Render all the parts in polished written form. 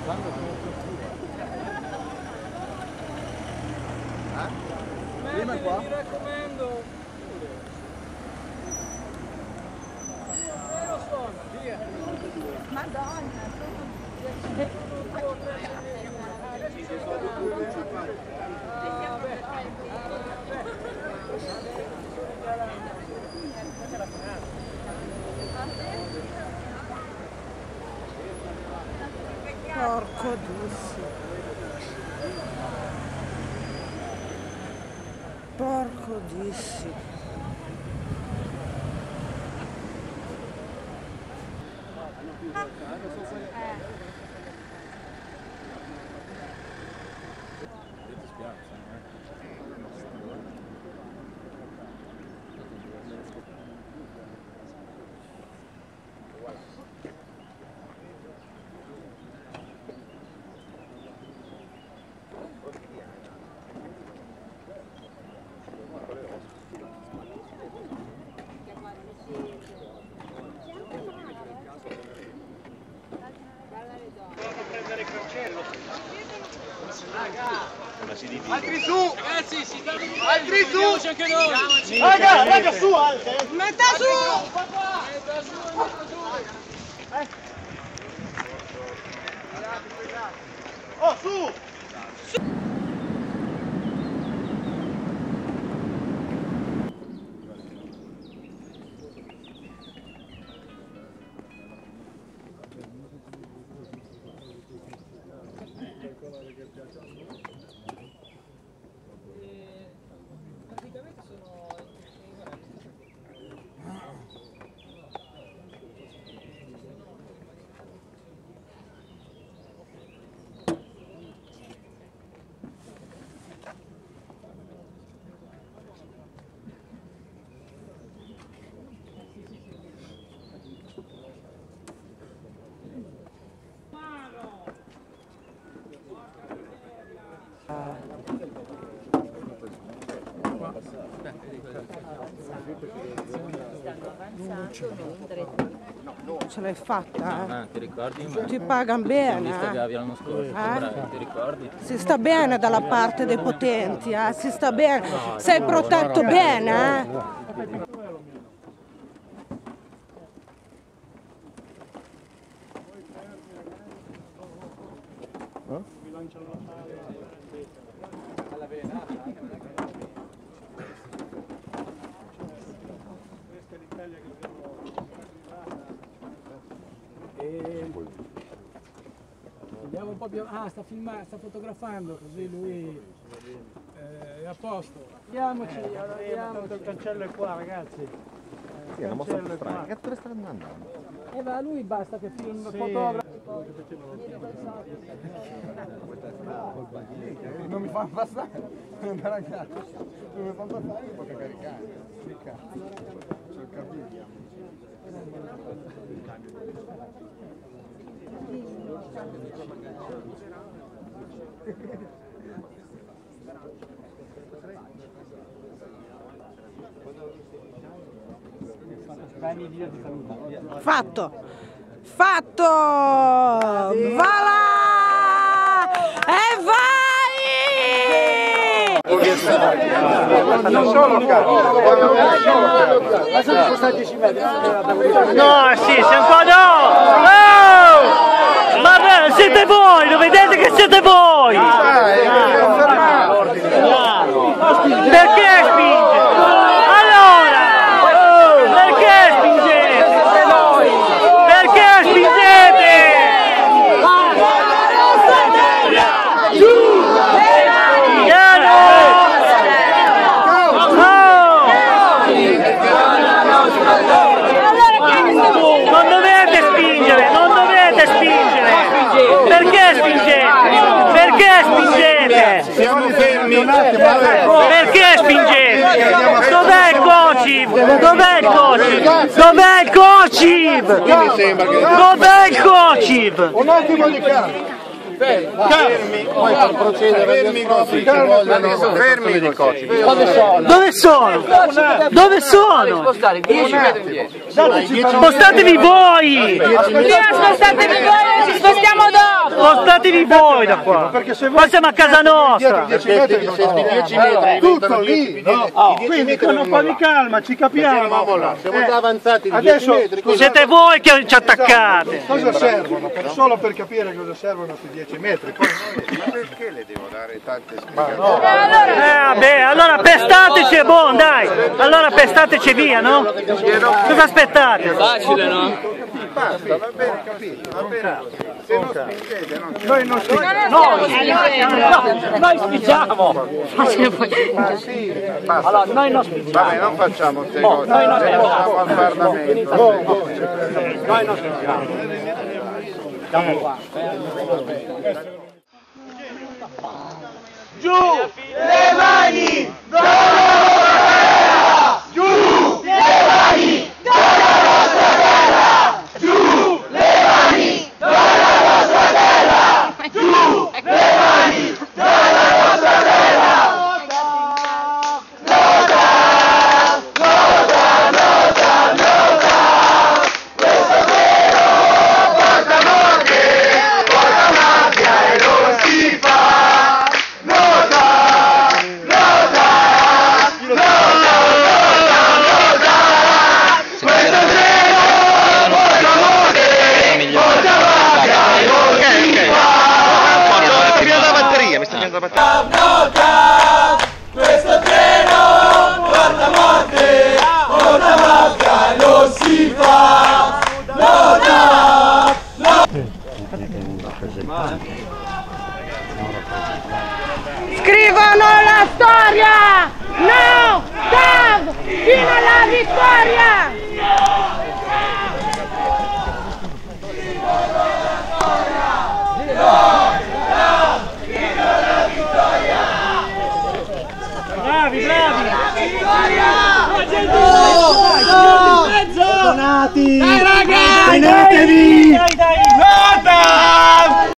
Prima qua? Mi raccomando. Lo suono, via. Madonna. Porco Dissi. Porco Dissi. Altri su! Ragazzi, si sta Altri su! anche noi! Raga, su, alte! Metà su! Metta su! Oh, su! Praticamente sono... Ce l'hai fatta, Ti ricordi? Ti pagano bene, L'anno scorso, ti ricordi? Si sta bene dalla parte dei potenti, si sta bene. Sei protetto bene, Andiamo un po' più... Ah, sta fotografando, così lui è a posto. Andiamoci, andiamoci. Il cancello è qua, ragazzi. Sì, è una mossa più strana. Che cazzo dove sta andando? Ma a lui basta che film fotografa. Non mi fanno passare, ragazzi. Non mi fanno passare, mi potete caricare. Che cazzo? Sono capito. fatto, fatto, va là e vai! Non sono ma sono stati 10 metri. No, sì, sei un po' no! Oh! Ma siete voi, lo vedete che siete voi! Perché spinge? Allora! Perché spingete? Perché spingete? Non dovete spingere, non dovete spingere! Perché spingete? Perché spingete? Siamo fermi. Perché spingete? Dov'è il COCIV? Dov'è il COCIV? Dov'è il COCIV? Dov'è il COCIV? Un attimo di calma. Fermi, poi per procedere fermi di coci. Dove sono? Dove sono? Spostare 10 metri indietro. Spostatevi voi! Prima spostatevi voi, ci spostiamo dopo! andatevi voi da qua. Qua siamo a casa nostra. 10 metri, tutto lì, no? Quindi con un po' di calma, ci capiamo. Siamo già avanzati di 10 metri. Siete voi che ci attaccate. Cosa servono? Solo per capire cosa servono sui 10 metri. Poi Ma perché le devo dare tante spiegazioni? Vabbè, allora pestateci e buon, dai. Allora pestateci via, no? Cosa aspettate? Facile, no? Basta, va bene, capito, va bene. Se non spingete, non c'è. noi non si... Noi spingiamo. Allora, noi non spingiamo. Vabbè, non facciamo queste cose. Noi non siamo al Parlamento. Noi non spingiamo. Siamo qua. Giù le mani dalla nostra terra! Giù le mani dalla nostra terra! Giù le mani dalla nostra terra! Giù le mani dalla nostra terra! Nota! Nota! Nota! Nota! Questo vero porta morte, porta mafia e non si fa! Questo treno porta morte, porta mafia, non si fa. Nota, Scrivono la storia! No! Tav! Fino alla vittoria! Bravi, bravi! Donati! Dai ragazzi! Tenetevi! Dai, dai! Nota!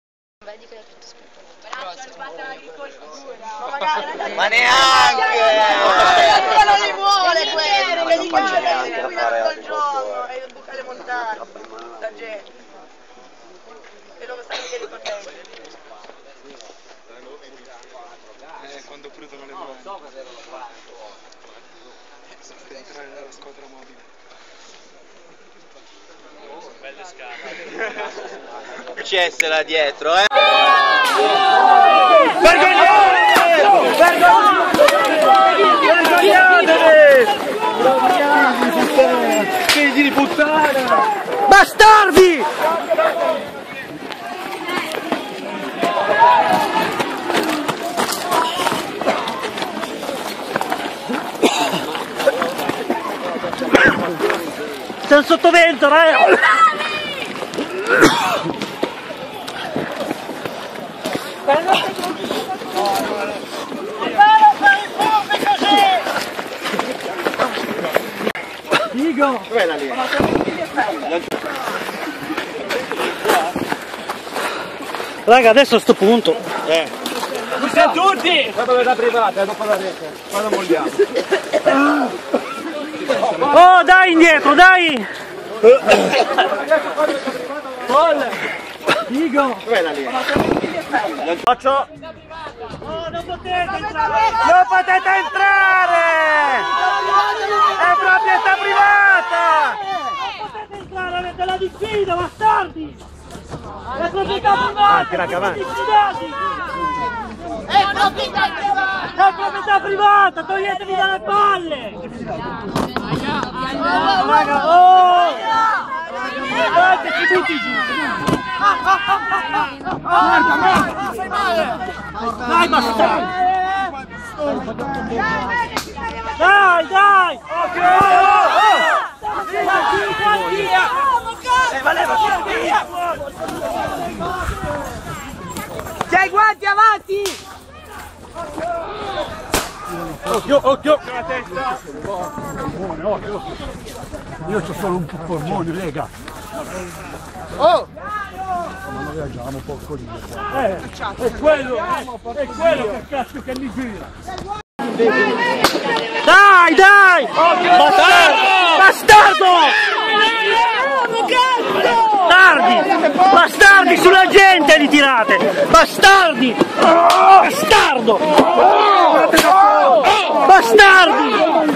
Ma neanche! Non li vuole quello, che gli vuole tutto il giorno e buca le montagne, la gente. E dove stanno i potenti? Quando prudono le mani. Sta entrare nella squadra mobile. Belle scale. CS là dietro, eh! Figli di puttana! Bastardi! Siamo sotto vento, raga! Figo! Dov'è la linea? Raga, adesso a sto punto. Ci siamo tutti! La proprietà privata, dopo la rete. Quando vogliamo. Oh, dai indietro, dai! Figo! Dov'è la linea? Faccio! Oh, non potete entrare! Non potete entrare! È proprietà privata! Non potete entrare, avete la diffida, bastardi! È proprietà privata! È proprietà privata! È proprietà privata, toglietevi dalle palle! Raga, oh! Guardate, ci butti giù! Dai, bastardi! Dai, dai! Via! C'hai i guanti avanti! Occhio, occhio! Io c'ho solo un polmone, lega! Oh! Ma non reagiamo, porcolino! È quello che cazzo che mi gira! Dai, dai! Bastardo! Bastardo! Bastardo! bastardi! Bastardi, sulla gente li tirate! Bastardi! Bastardo! Bastardi!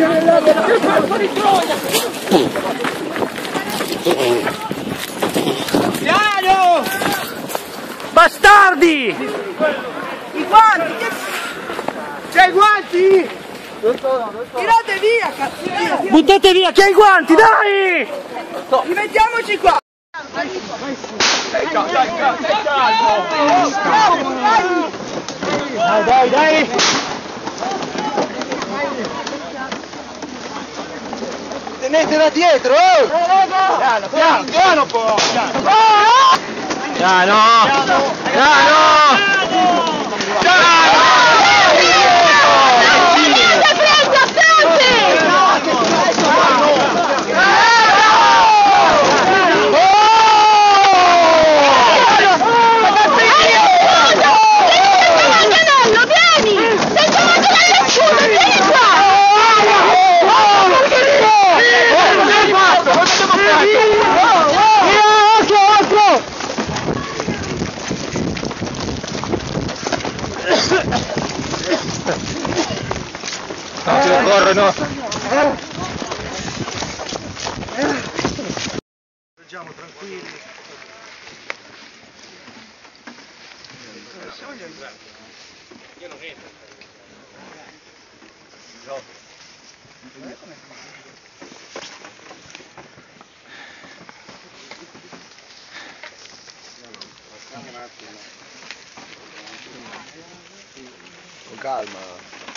Piano! Bastardi! I guanti! C'è i guanti! Tirate via, cazzo! Buttate via, che hai i guanti, dai! Rimettiamoci qua! Dai! Tenetela dietro! Piano po'! Corrono! Leggiamo tranquilli. Io non entro. Con calma.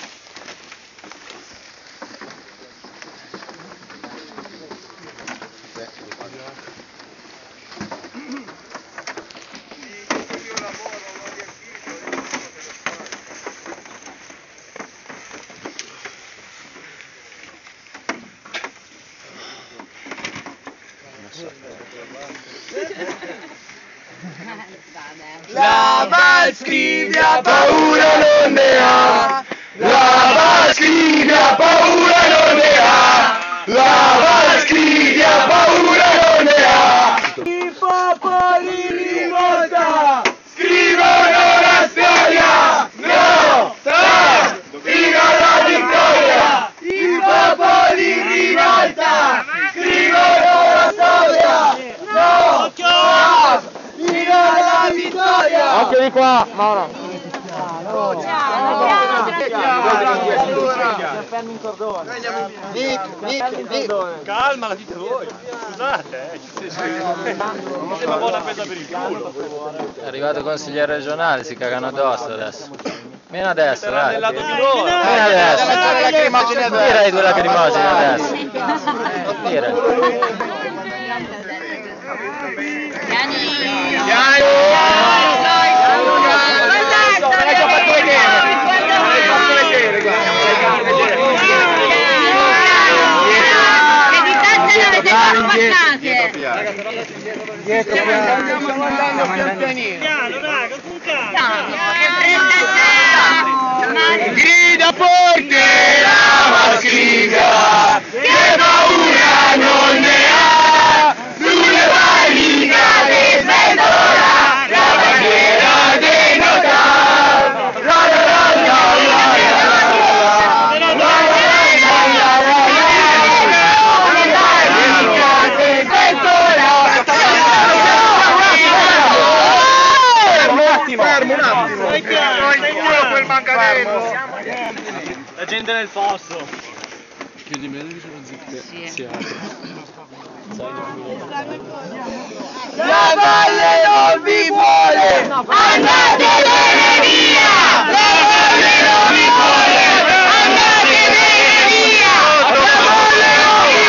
La Valscrivia paura non ne ha! La Valscrivia paura non ne ha! La Valscrivia paura non ne ha! I popoli di rivolta scrivono la storia! No! Fino alla vittoria! I popoli di rivolta scrivono la storia! No! Fino alla vittoria! Occhio di qua, Mauro! Fermi in cordone. Calma, dite voi. Scusate, non sembra buona presa per il culo. È arrivato il consigliere regionale, si cagano addosso adesso. Meno a destra, dai. Del lato di loro. Meno a destra. Tira i due lacrimogeni adesso. Tira. Grida forte la Valscrivia, che paura non ne ha, sulle barricate sventola la bandiera dei La gente nel fosso. Chiudi meno di sì. La valle non vi vuole! Andatevene via! La valle non vi vuole! Andatevene via! La valle non vi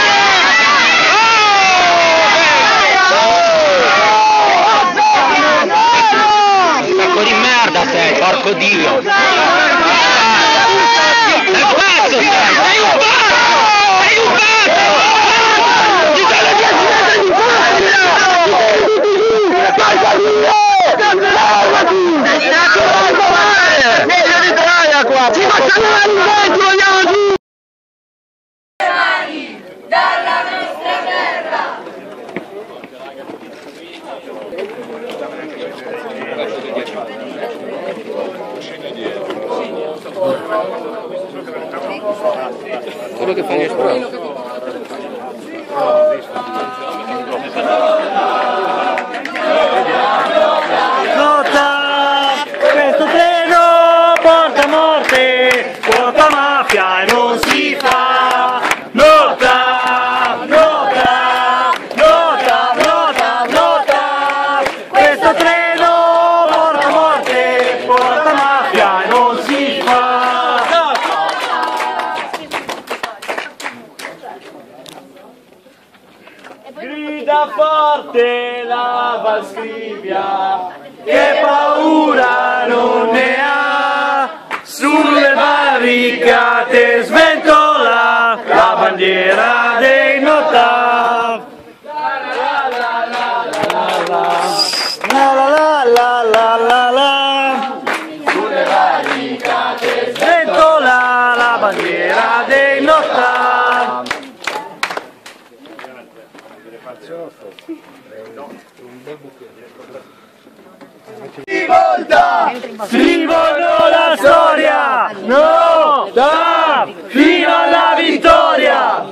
vuole! Sacco di merda sei, porco Dio! Sei un dalla nostra terra! Quello che fa gli esplodi. Nota! Questo treno porta morte, porta mafia e non si fa. Nota! Nota! Nota! Nota! Nota! Questo treno porta morte, porta mafia e non si fa. Grida forte la Valscrivia, che paura non ne ha, sulle barricate sventola la bandiera dei Notav. La la la la la la, sulle barricate sventola la bandiera dei Notav. Scrivono la storia, no, da, fino alla vittoria.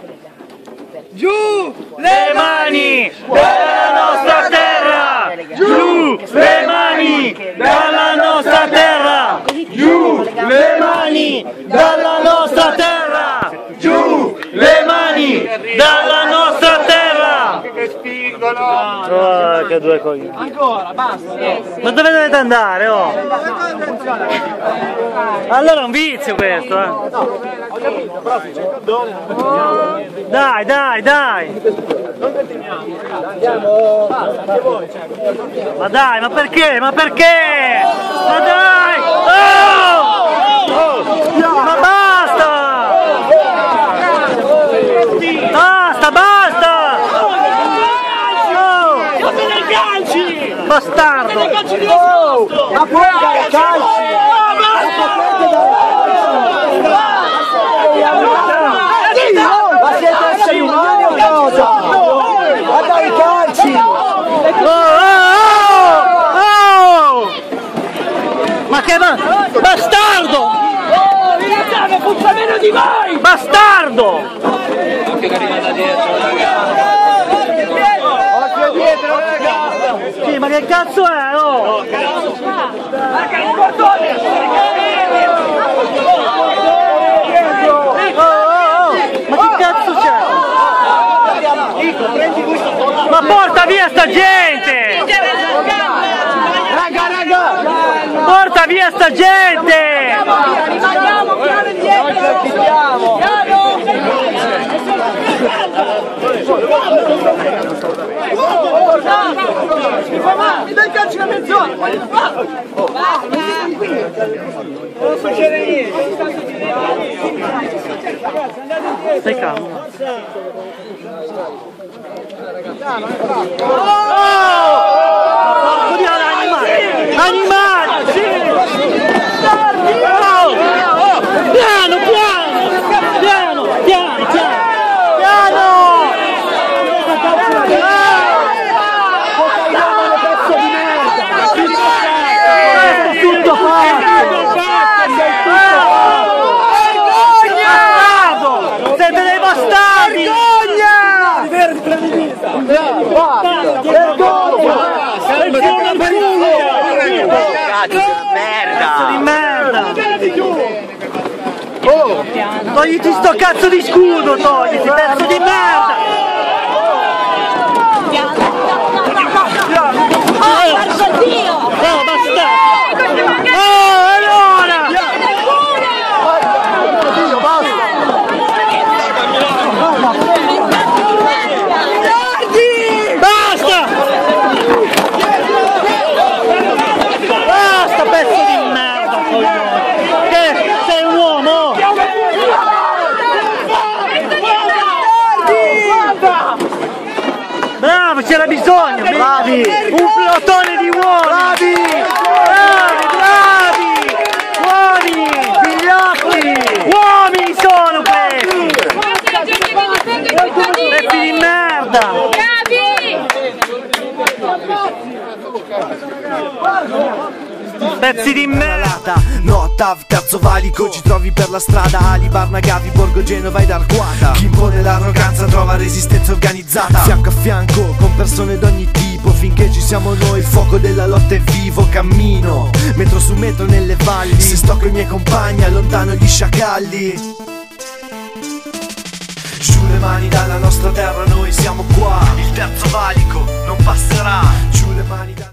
Giù le mani dalla nostra terra, giù le mani dalla nostra terra, giù le mani dalla nostra terra, giù le mani dalla nostra terra. Che spingono. Oh, che due coglioni. Ancora, basta. Ma dove dovete andare, oh? Allora è un vizio questo, eh. Dai, dai, dai. Ma dai, ma perché? Ma perché? Ma dai! Oh! Ma basta! Basta, basta! Bastardo! Ma poi dai calci! Ma siete esseri umani o cosa? Ma dai calci! Ma che bastardo! Iniziamo, puzza meno di voi! Bastardo! Anche che arriva da dietro, ragazzi. Sì, ma che cazzo è? Oh! Ma che cazzo c'è? Ma porta via sta gente! Porta via sta gente! Rimaniamo piano indietro! Mi dai calci da mezz'ora! Non succede niente! Stai calmo. Animali! Piano, piano! Piano, piano, piano! Tutto fatto! Siete dei bastardi! Cazzo di merda! Oh! Togliti sto cazzo di scudo, togliti, pezzo di merda! Oh, per Dio! Oh, bastardo! Oh, allora! Basta! Basta, pezzo di merda, coglione! Che sei un uomo? Bravo, ce l'abbiamo! Pezzi di merda. No, TAV, terzo valico, ci trovi per la strada. Ali, Barna, Gavi, Borgo Genova ed Arquata. Chi impone l'arroganza trova resistenza organizzata. Fianco a fianco, con persone d'ogni tipo. Finché ci siamo noi, il fuoco della lotta è vivo. Cammino, metro su metro nelle valli. Se sto coi miei compagni, allontano gli sciacalli. Giù le mani dalla nostra terra, noi siamo qua. Il terzo valico non passerà. Giù le mani